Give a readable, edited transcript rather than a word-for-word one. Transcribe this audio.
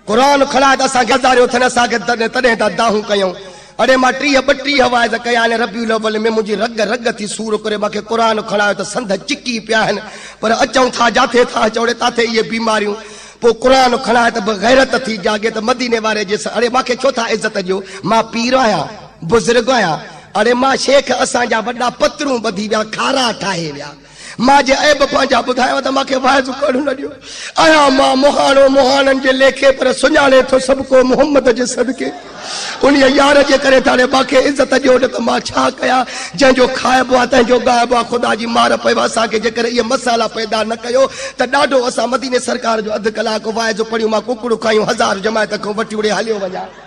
कुरान खड़ा त असांखे हज़ारियो थियनि असांखे तॾहिं त दाहूं कयूं। अरे मां 30-32 हवाज़ कया आहिनि रबीउल अव्वल में, मुंहिंजी रग रग थी सूर करे मूंखे कुरान खणायो त संद चिकी पिया आहिनि, पर अचूं था जाथे था चौड़े ताथे इहे बीमारियूं। पोइ कुरान खणाए त गैरत थी जागे त मदीने वारे जे अरे मूंखे छो था इज़त ॾियो, मां पीर आहियां, बुज़ुर्ग आहियां। अरे मां शेख असांजा वॾा पतरूं ॿधी विया, खारा ठाहे विया, मां जे ऐब पंहिंजा ॿुधायो त मूंखे वाइज़ करणु न ॾियो। आहियां मां मुहाणो मुहाणनि जे लेखे, पर सुञाणे थो सभु को मुहम्मद जे सदके। उन यार जे करे तारे मूंखे इज़त ॾियो न त मां छा कयां। जंहिंजो खाइबो आहे तंहिंजो ॻाइबो आहे, ख़ुदा जी मार पए असांखे जेकर इहे मसाला पैदा न कयो त ॾाढो असां मदीने सरकार जो अधु कलाक वाइज़ पढ़ियूं, मां कुकड़ू खायूं 1000 जमायत खां वठी उड़े हलियो वञा।